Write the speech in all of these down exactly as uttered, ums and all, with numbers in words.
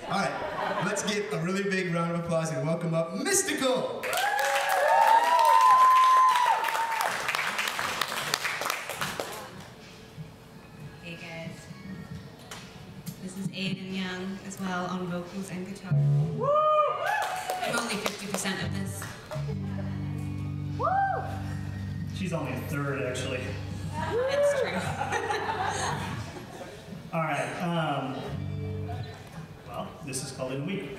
All right, let's get a really big round of applause and welcome up Mystical. Hey guys, this is Aiden Young as well on vocals and guitar. Woo! I'm only fifty percent of this. Woo! She's only a third, actually. It's true. All right. Um, well, this is called In a Week.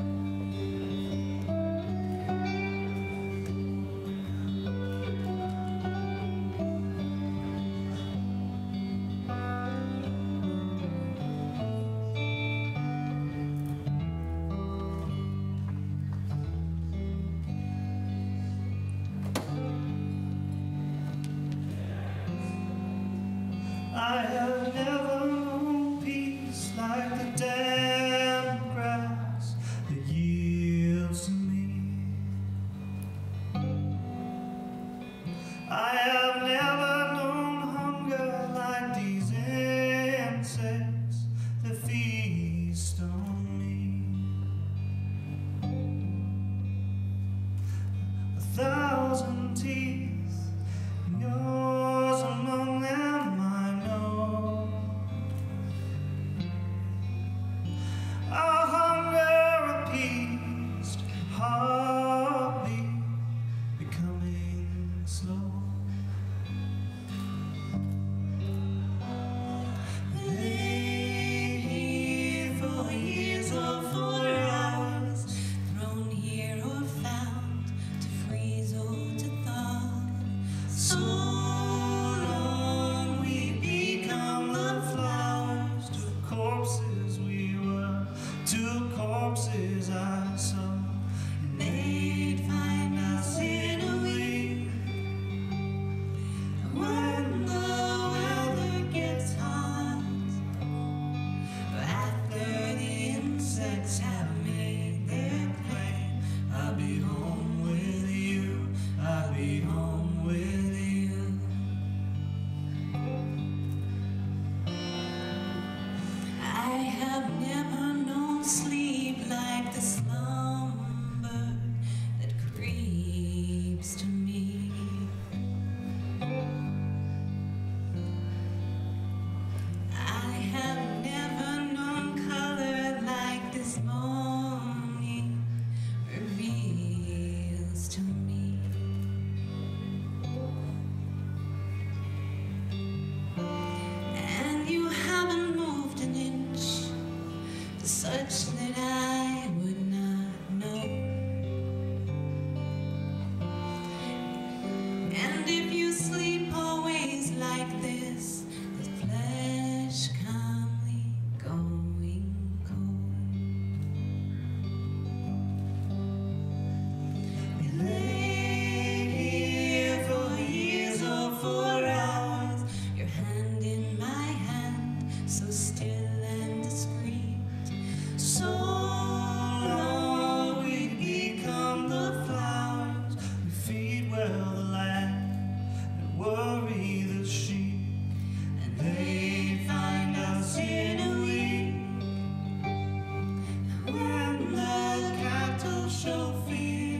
I have never known peace like the damp grass that yields to me. I have never known hunger like these insects that feast on me. A thousand teeth, and yours among them. Our hunger appeased, heartbeat becoming slow. Lay here for years or for hours, thrown here or found to freeze or to thaw. So long we become the flowers to corpses we were. Two corpses I saw, and they'd find us in a week. When the weather gets hot, after the insects have made their play, I'll be home with you, I'll be home with you. I have never known sleep like the slumber that creeps to me. I have never known color like this morning reveals to me. And you haven't moved an inch such that I would not know. And if you sleep always like this, with flesh calmly going cold, we lay here for years or for hours, your hand in my hand, so still and discreet. So long we become the flowers, we feed well the land and worry the sheep, and they find us in a week. When the cattle show fear,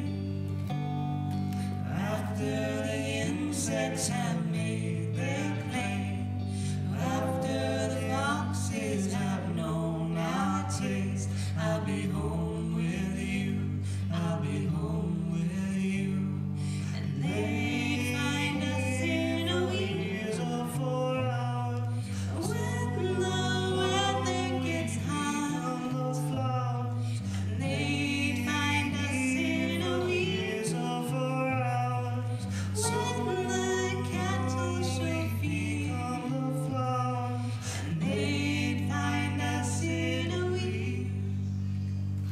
after the insects have made their play, after the foxes have known our taste, I'll be home with you, I'll be home with you. And they find us in a week, years or for hours. When the weather gets hot, those flowers, and they find us in a week, years or for hours. When the cattle show feed on the flowers, and they find us in a week.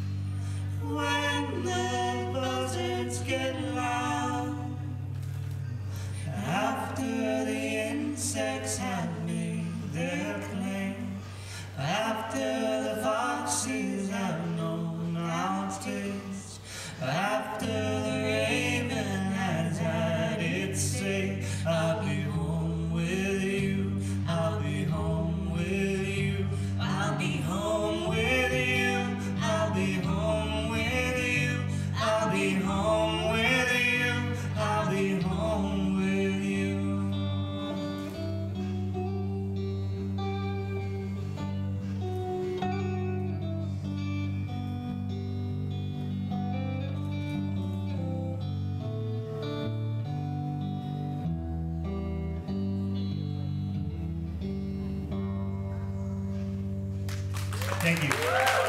Thank you.